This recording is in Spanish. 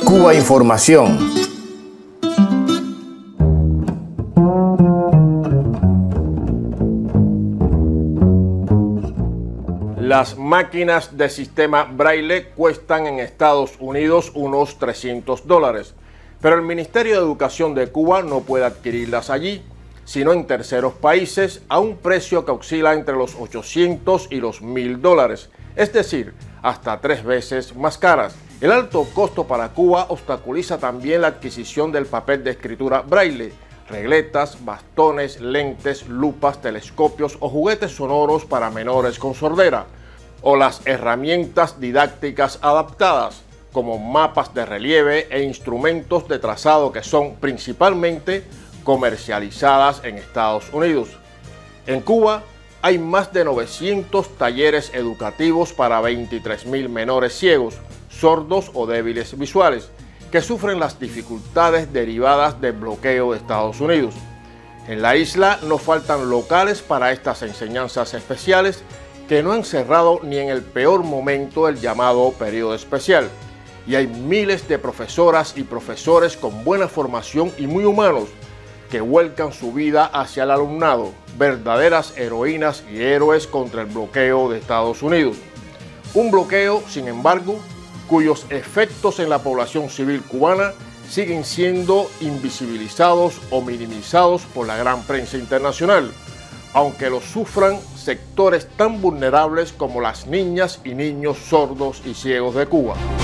Cuba Información. Las máquinas de sistema Braille cuestan en Estados Unidos unos $300, pero el Ministerio de Educación de Cuba no puede adquirirlas allí, sino en terceros países a un precio que oscila entre los $800 y los $1000, es decir, hasta 3 veces más caras. El alto costo para Cuba obstaculiza también la adquisición del papel de escritura Braille, regletas, bastones, lentes, lupas, telescopios o juguetes sonoros para menores con sordera, o las herramientas didácticas adaptadas, como mapas de relieve e instrumentos de trazado que son principalmente comercializadas en Estados Unidos. En Cuba hay más de 900 talleres educativos para 23.000 menores ciegos, sordos o débiles visuales, que sufren las dificultades derivadas del bloqueo de Estados Unidos. En la isla no faltan locales para estas enseñanzas especiales que no han cerrado ni en el peor momento del llamado periodo especial, y hay miles de profesoras y profesores con buena formación y muy humanos que vuelcan su vida hacia el alumnado, verdaderas heroínas y héroes contra el bloqueo de Estados Unidos. Un bloqueo, sin embargo, cuyos efectos en la población civil cubana siguen siendo invisibilizados o minimizados por la gran prensa internacional, aunque lo sufran sectores tan vulnerables como las niñas y niños sordos y ciegos de Cuba.